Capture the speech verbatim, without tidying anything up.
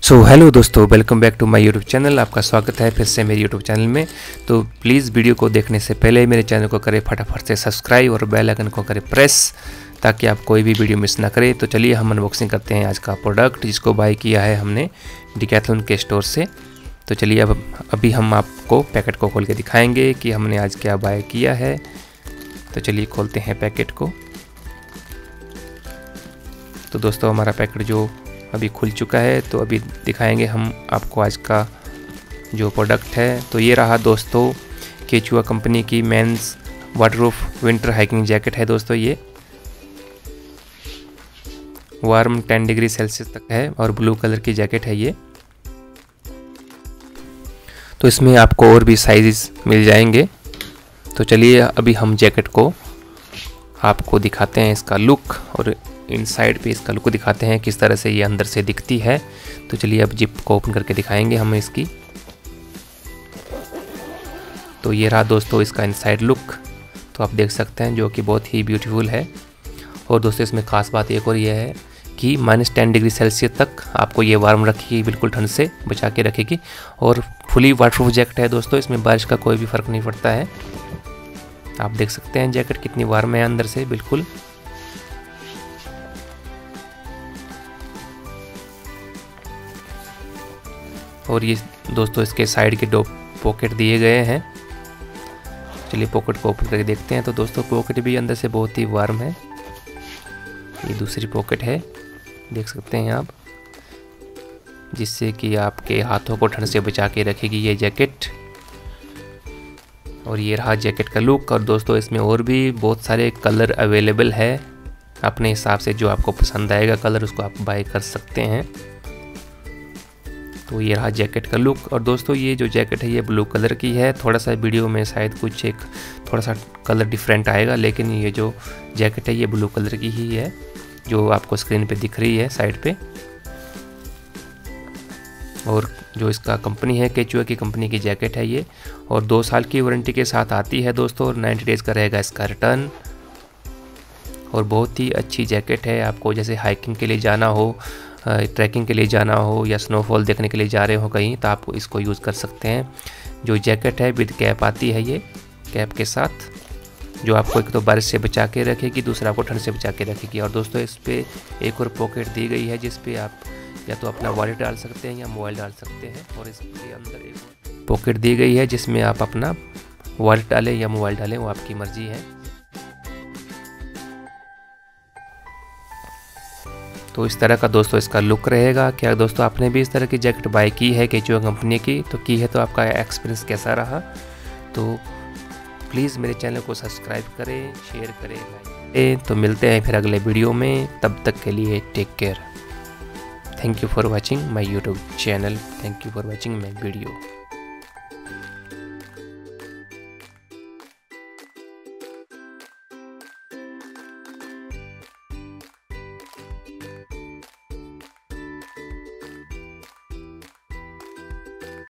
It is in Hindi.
सो हेलो दोस्तों, welcome back to my YouTube channel. आपका स्वागत है फिर से मेरे यूट्यूब चैनल में। तो प्लीज़ वीडियो को देखने से पहले मेरे चैनल को करें फटाफट से सब्सक्राइब और बेल आइकन को करें प्रेस, ताकि आप कोई भी वीडियो मिस ना करें। तो चलिए हम अनबॉक्सिंग करते हैं आज का प्रोडक्ट, जिसको बाय किया है हमने डिकैथलॉन के स्टोर से। तो चलिए अब अभी हम आपको पैकेट को खोल के दिखाएँगे कि हमने आज क्या बाय किया है। तो चलिए खोलते हैं पैकेट को। तो दोस्तों हमारा पैकेट जो अभी खुल चुका है, तो अभी दिखाएंगे हम आपको आज का जो प्रोडक्ट है। तो ये रहा दोस्तों केचुआ कंपनी की men's waterproof winter hiking jacket है। दोस्तों ये वार्म टेन डिग्री सेल्सियस तक है और ब्लू कलर की जैकेट है ये। तो इसमें आपको और भी साइज़ मिल जाएंगे। तो चलिए अभी हम जैकेट को आपको दिखाते हैं, इसका लुक, और इनसाइड पे इसका लुक दिखाते हैं किस तरह से ये अंदर से दिखती है। तो चलिए अब जिप को ओपन करके दिखाएंगे हम इसकी। तो ये रहा दोस्तों इसका इनसाइड लुक, तो आप देख सकते हैं, जो कि बहुत ही ब्यूटीफुल है। और दोस्तों इसमें ख़ास बात एक और ये है कि माइनस टेन डिग्री सेल्सियस तक आपको ये वार्म रखेगी, बिल्कुल ठंड से बचा के रखेगी। और फुली वाटरप्रूफ जैकेट है दोस्तों, इसमें बारिश का कोई भी फ़र्क नहीं पड़ता है। आप देख सकते हैं जैकेट कितनी वार्म है अंदर से बिल्कुल। और ये दोस्तों इसके साइड के दो पॉकेट दिए गए हैं। चलिए पॉकेट को ओपन करके देखते हैं। तो दोस्तों पॉकेट भी अंदर से बहुत ही वार्म है। ये दूसरी पॉकेट है, देख सकते हैं आप, जिससे कि आपके हाथों को ठंड से बचा के रखेगी ये जैकेट। और ये रहा जैकेट का लुक। और दोस्तों इसमें और भी बहुत सारे कलर अवेलेबल है, अपने हिसाब से जो आपको पसंद आएगा कलर उसको आप बाय कर सकते हैं। तो ये रहा जैकेट का लुक। और दोस्तों ये जो जैकेट है ये ब्लू कलर की है। थोड़ा सा वीडियो में शायद कुछ एक थोड़ा सा कलर डिफरेंट आएगा, लेकिन ये जो जैकेट है ये ब्लू कलर की ही है, जो आपको स्क्रीन पे दिख रही है साइड पे। और जो इसका कंपनी है केचुआ की कंपनी की जैकेट है ये, और दो साल की वारंटी के साथ आती है दोस्तों, और नाइन्टी डेज़ का रहेगा इसका रिटर्न। और बहुत ही अच्छी जैकेट है। आपको जैसे हाइकिंग के लिए जाना हो, ट्रैकिंग के लिए जाना हो, या स्नोफॉल देखने के लिए जा रहे हो कहीं, तो आप इसको यूज़ कर सकते हैं। जो जैकेट है विद कैप आती है, ये कैप के साथ, जो आपको एक तो बारिश से बचा के रखेगी, दूसरा आपको ठंड से बचा के रखेगी। और दोस्तों इस पर एक और पॉकेट दी गई है, जिस पे आप या तो अपना वॉलेट डाल सकते हैं या मोबाइल डाल सकते हैं। और इसके अंदर एक और पॉकेट दी गई है, जिसमें आप अपना वॉलेट डालें या मोबाइल डालें, वो आपकी मर्जी है। तो इस तरह का दोस्तों इसका लुक रहेगा। क्या दोस्तों आपने भी इस तरह की जैकेट बाय की है केचुआ कंपनी की? तो की है तो आपका एक्सपीरियंस कैसा रहा? तो प्लीज़ मेरे चैनल को सब्सक्राइब करें, शेयर करें, लाइक करें। तो मिलते हैं फिर अगले वीडियो में, तब तक के लिए take care. Thank you for watching my YouTube channel. Thank you for watching my video.